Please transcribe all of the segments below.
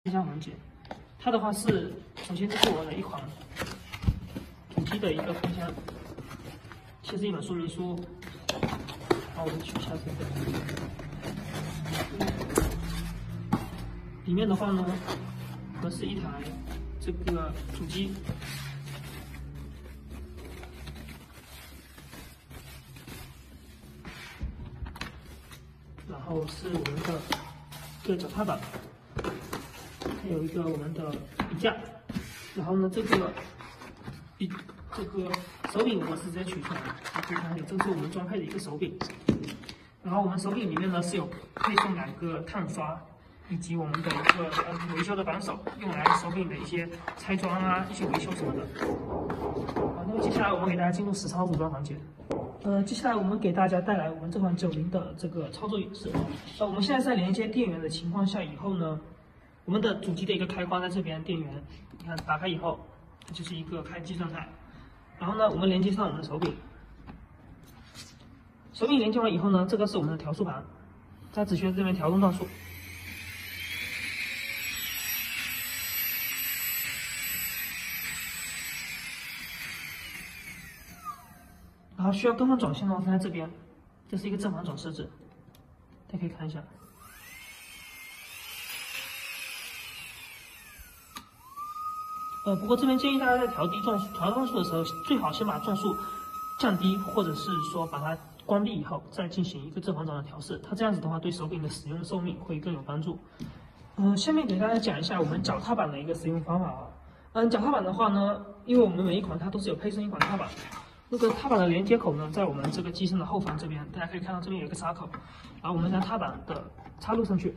这项环节，它的话是，首先这是我的一款主机的一个封箱，这是一本说明书，然后我们取下这个，里面的话呢，是一台这个主机，然后是我们的一个脚踏板。 还有一个我们的笔架，然后呢，这个手柄我是直接取出来的，大家可以看到，这是我们装配的一个手柄。然后我们手柄里面呢是有配送2个碳刷，以及我们的一个维修的扳手，用来手柄的一些拆装啊、一些维修什么的。好，那么接下来我们给大家进入实操组装环节。接下来我们给大家带来我们这款90的这个操作演示。我们现在在连接电源的情况下以后呢。 我们的主机的一个开关在这边，电源，你看打开以后，它就是一个开机状态。然后呢，我们连接上我们的手柄，手柄连接完以后呢，这个是我们的调速盘，它只需要这边调动转速。然后需要更换转向的话，它在这边，这是一个正反转设置，大家可以看一下。 不过这边建议大家在调转速的时候，最好先把转速降低，或者是说把它关闭以后，再进行一个正反转的调试。它这样子的话，对手柄的使用寿命会更有帮助。下面给大家讲一下我们脚踏板的一个使用方法啊。脚踏板的话呢，因为我们每一款它都是有配送一款踏板，那个踏板的连接口呢，在我们这个机身的后方这边，大家可以看到这边有一个插口，然后我们将踏板的插入上去。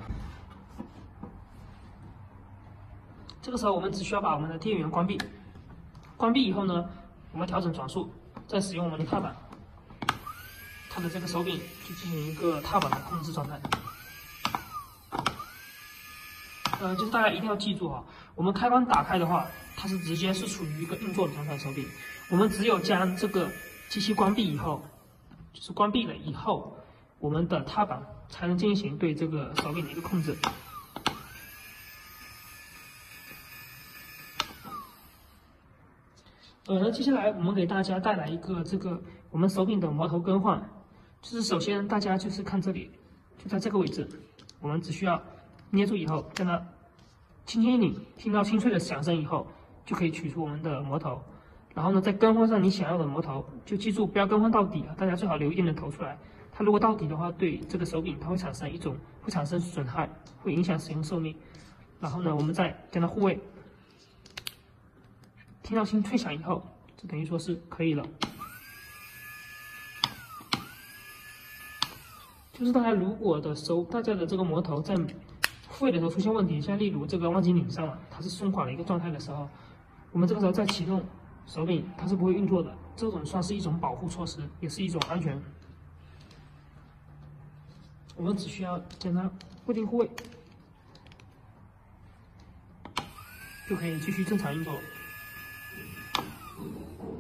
这个时候我们只需要把我们的电源关闭，关闭以后呢，我们调整转速，再使用我们的踏板，它的这个手柄就进行一个踏板的控制状态。就是大家一定要记住啊，我们开关打开的话，它是直接是处于一个运作的状态手柄，我们只有将这个机器关闭以后，就是关闭了以后，我们的踏板才能进行对这个手柄的一个控制。 接下来我们给大家带来一个我们手柄的模头更换，就是首先大家就是看这里，就在这个位置，我们只需要捏住以后，将它轻轻一拧，听到清脆的响声以后，就可以取出我们的模头。然后呢，再更换上你想要的模头，就记住不要更换到底啊，大家最好留一点的头出来。它如果到底的话，对这个手柄它会产生损害，会影响使用寿命。然后呢，我们再将它护位。 听到清脆响以后，就等于说是可以了。就是大家如果大家的这个模头在护位的时候出现问题，像例如这个忘记拧上了，它是松垮的一个状态的时候，我们这个时候再启动手柄，它是不会运作的。这种算是一种保护措施，也是一种安全。我们只需要将它固定护位，就可以继续正常运作。